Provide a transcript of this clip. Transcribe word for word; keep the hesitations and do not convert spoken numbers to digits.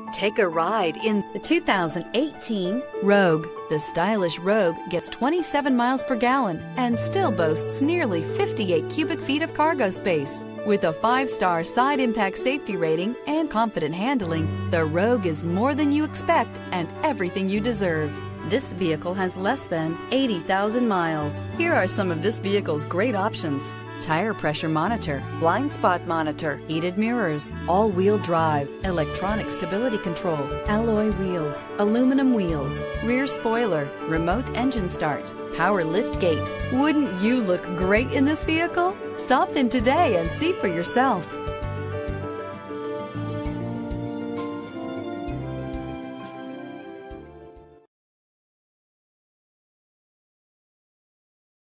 Take a ride in the two thousand eighteen Rogue. The stylish Rogue gets twenty-seven miles per gallon and still boasts nearly fifty-eight cubic feet of cargo space. With a five-star side impact safety rating and confident handling, the Rogue is more than you expect and everything you deserve. This vehicle has less than eighty thousand miles. Here are some of this vehicle's great options: tire pressure monitor, blind spot monitor, heated mirrors, all-wheel drive, electronic stability control, alloy wheels, aluminum wheels, rear spoiler, remote engine start, power lift gate. Wouldn't you look great in this vehicle? Stop in today and see for yourself.